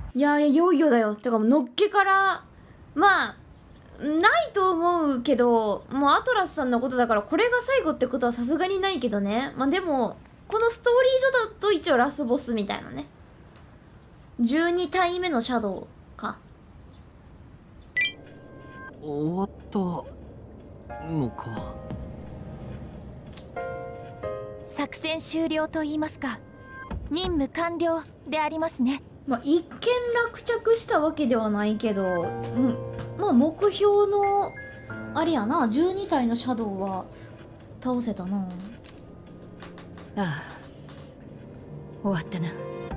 いやいよいよだよ。てかもうのっけからまあないと思うけど、もうアトラスさんのことだからこれが最後ってことはさすがにないけどね。まあでもこのストーリー上だと一応ラスボスみたいなね。12体目のシャドウか。 終わったのか。 作戦終了と言いますか、任務完了でありますね。 まあ一見落着したわけではないけど、まあ目標のあれやな、12体のシャドウは倒せたな。 ああ、終わったな。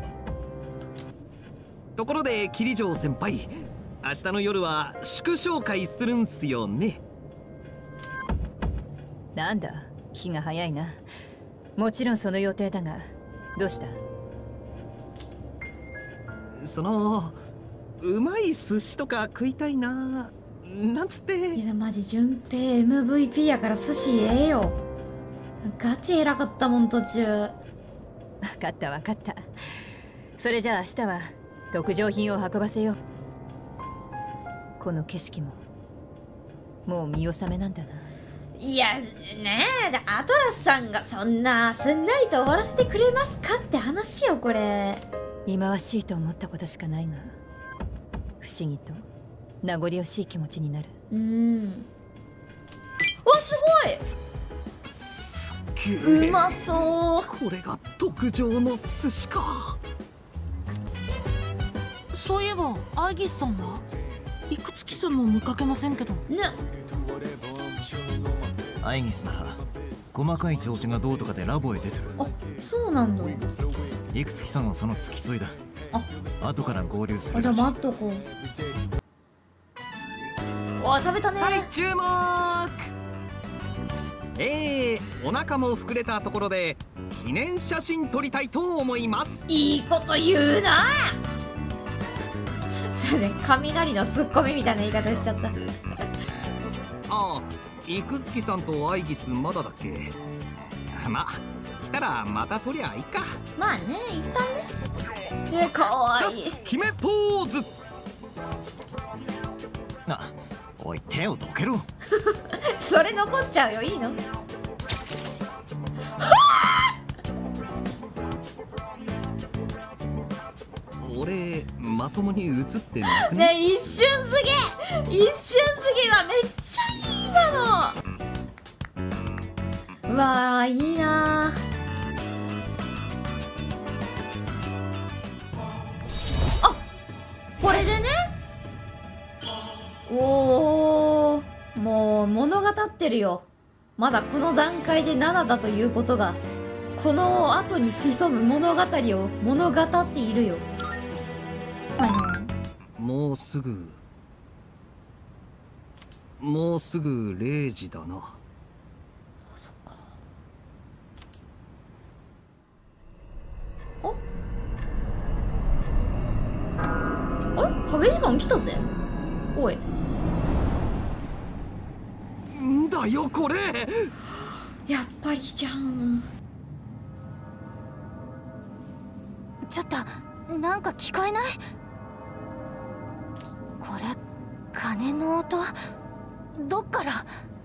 ところで桐城先輩、明日の夜は祝勝会するんすよね。 なんだ、気が早いな。もちろんその予定だが、どうした？ うまい寿司とか食いたいな、なんつって。 いやマジ順平 MVP やから寿司ええよ。ガチ偉かったもん途中。 分かった分かった。それじゃあ明日は特上品を運ばせよう。この景色ももう見納めなんだな。 いやねえ、アトラスさんがそんなすんなりと終わらせてくれますかって話よこれ。 忌まわしいと思ったことしかないが、不思議と名残惜しい気持ちになる。 わ、すすっげえごいうまそう。 これが特上の寿司か。 そういえばアイギスさんはいくつきさんも見かけませんけど。 ね、 アイギスなら細かい調子がどうとかでラボへ出てる。 あ、そうなんだ。 いくつきさんはその付き添いだ。後から合流するじゃあらしい。 待っとこう。わ、食べたね。 はい、注目。お腹も膨れたところで記念写真撮りたいと思います。 いいこと言うな。すいません、雷のツッコミみたいな言い方しちゃった。 ああ、いくつきさんとアイギスまだだっけ。まあ来たらまた撮りゃいいか。 まあね、一旦ね。かわいい。 決めポーズ。 おい、手をどけろ。 それ残っちゃうよ。いいの？ 俺まともに映ってなくね。 ね、一瞬すぎ、一瞬すぎはめっちゃいい今の。うわー、いいなー。あ、これでね。おー、もう物語ってるよ。まだこの段階で7だということが、この後に潜む物語を物語っているよ。 もうすぐ0時だな。 あ、そっか。影時間来たぜ。おい。 んだよこれ。 やっぱりじゃん。 ちょっとなんか聞こえない？これ鐘の音、どっから？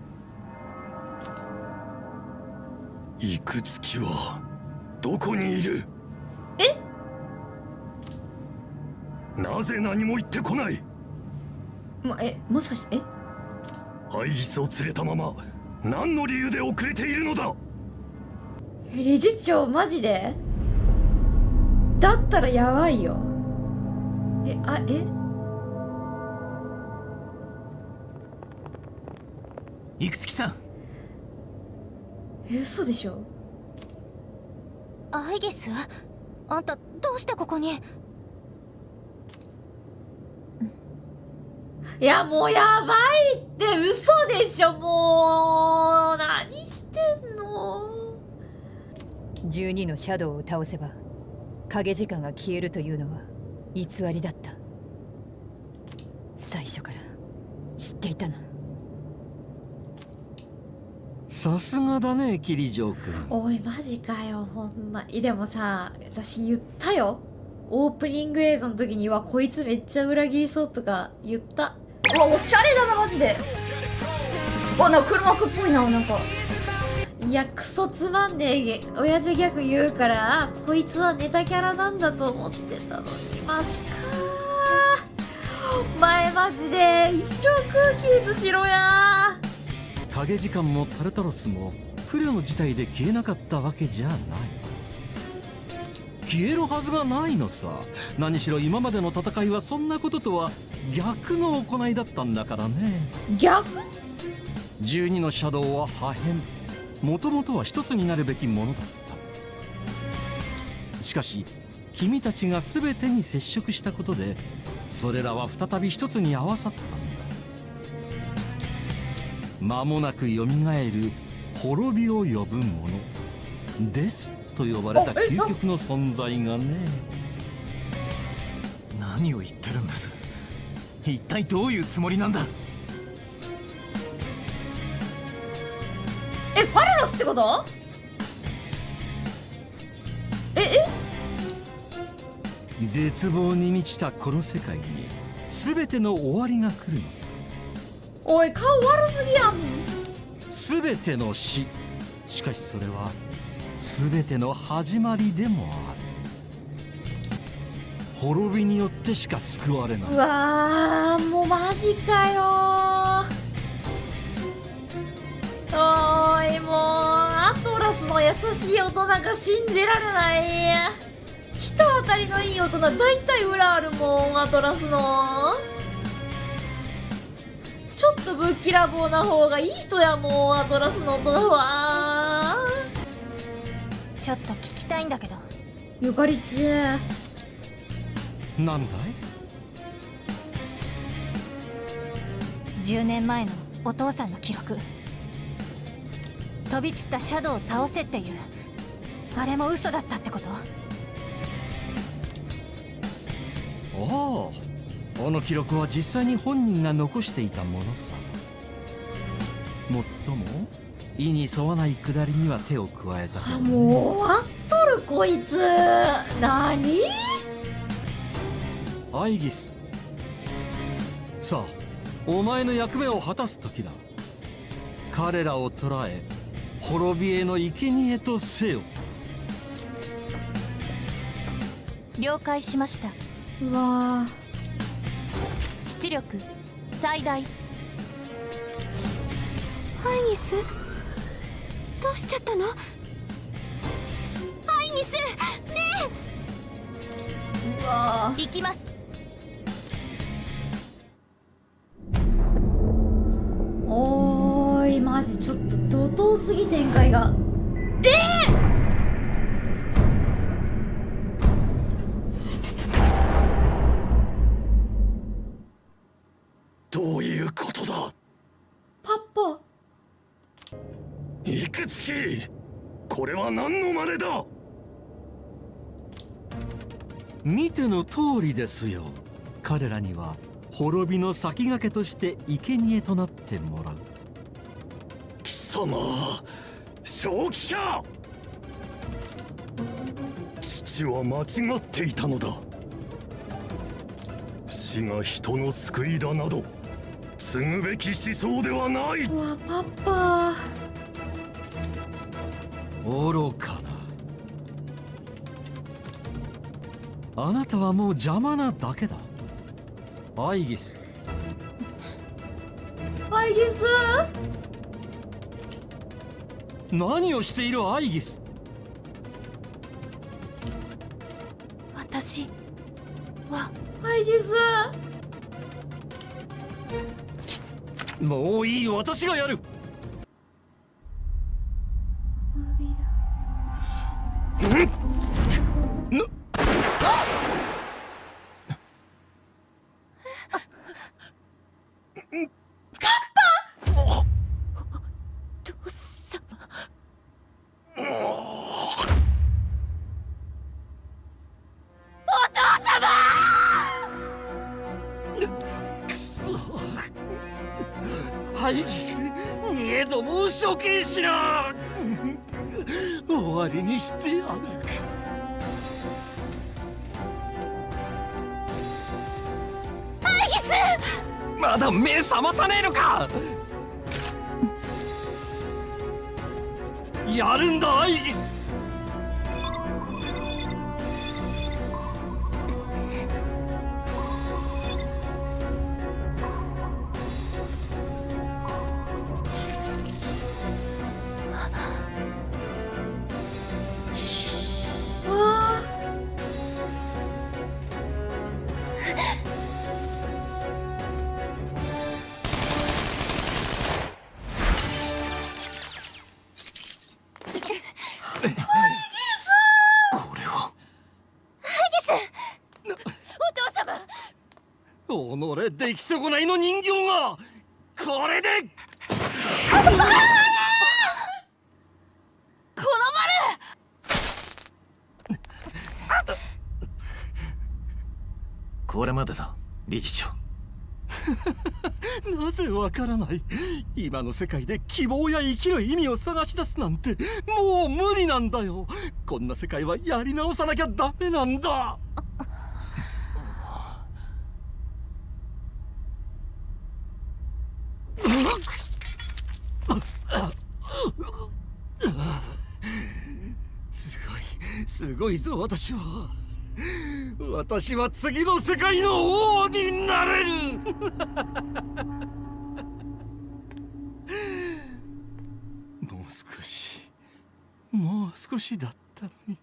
いくつきはどこにいる？なぜ何も言ってこない？ もしかしてアイギスを連れたまま何の理由で遅れているのだ？ 理事長マジで？だったらやばいよ。 いくつきさん。 嘘でしょ。 アイギス？あんたどうしてここに？ いやもうやばいって、嘘でしょ。もう何してんの。 12のシャドウを倒せば影時間が消えるというのは偽りだった。最初から知っていたの。 さすがだね、桐城君。 おいマジかよほんま。でもさ、私言ったよ。 オープニング映像の時にはこいつめっちゃ裏切りそうとか言った。うわおしゃれだなマジで。わなんか黒幕っぽいな。なんかいやクソつまんねえ親父ギャグ言うからこいつはネタキャラなんだと思ってたのにマジかー。前マジで一生空気椅子しろや。 影時間もタルタロスも不慮の事態で消えなかったわけじゃない。消えるはずがないのさ。何しろ今までの戦いはそんなこととは逆の行いだったんだからね。 逆 12のシャドウは破片。もともとは一つになるべきものだった。しかし君たちが全てに接触したことでそれらは再び一つに合わさったんだ。間もなくよみがえる滅びを呼ぶものですと呼ばれた究極の存在がね。 何を言ってるんです。一体どういうつもりなんだ。 ファレロスってこと？ 絶望に満ちたこの世界に全ての終わりが来るのさ。 おい顔悪すぎやん。 全ての死。しかしそれは全ての始まりでもある。滅びによってしか救われない。 うわーもうマジかよー。おいもうアトラスの優しい大人が信じられない。人当たりのいい大人大体裏あるもん。アトラスのちょっとぶっきらぼうな方がいい人やもん。アトラスの大人は。 ちょっと聞きたいんだけど。 ゆかりちなんだい 10年前のお父さんの記録。飛び散ったシャドウを倒せっていうあれも嘘だったってこと？ ああ、あの記録は実際に本人が残していたものさ。もっとも意に沿わないくだりには手を加えたけど、ね、 もう終わっとるこいつ。何？ アイギス、さあお前の役目を果たす時だ。彼らを捕らえ滅びへの生贄とせよ。 了解しました。 うわ出力最大。アイギスどうしちゃったの？アイギスねうわえ。行きます。 おーいマジちょっと怒涛すぎ展開が。 どういうことだ。 パパいくつき、これは何の真似だ。 見ての通りですよ。彼らには滅びの先駆けとして生贄となってもらう。 貴様正気か。父は間違っていたのだ。死が人の救いだなど継ぐべき思想ではない。 うわパパ愚かな。あなたはもう邪魔なだけだ。アイギス。 アイギス何をしているアイギス。 私はアイギスもういい、私がやる。アイギス、見えども処刑しな。終わりにしてやる。 まだ目覚まさねえのか。やるんだアイギス。己出来損ないの人形がこれでこれまでだ理事長。 なぜわからない。今の世界で希望や生きる意味を探し出すなんてもう無理なんだよ。こんな世界はやり直さなきゃダメなんだ。すごいぞ私は。私は次の世界の王になれる。もう少しだったのに。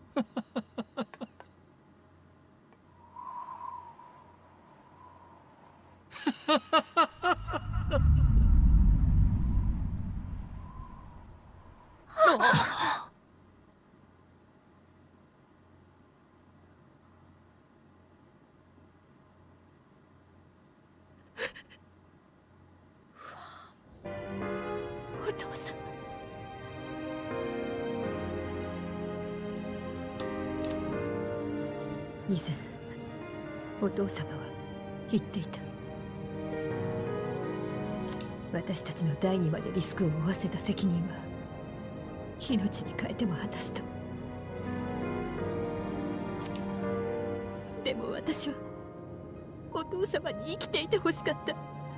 お父さん。以前お父様は言っていた。私たちの代にまでリスクを負わせた責任は命に代えても果たすと。でも私はお父様に生きていてほしかった。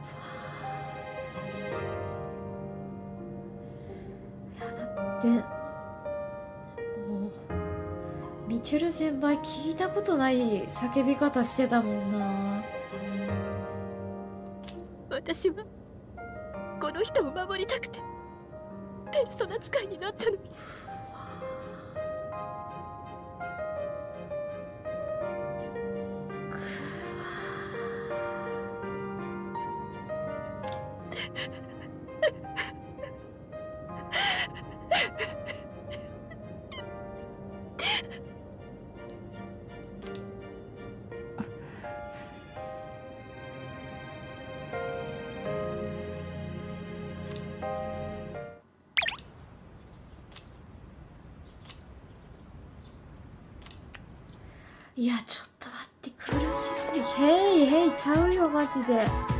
でもうミチュル先輩聞いたことない叫び方してたもんな。 私はこの人を守りたくてペルソナ使いになったのに。 いやちょっと待って、苦しすぎ。へいへいちゃうよマジで。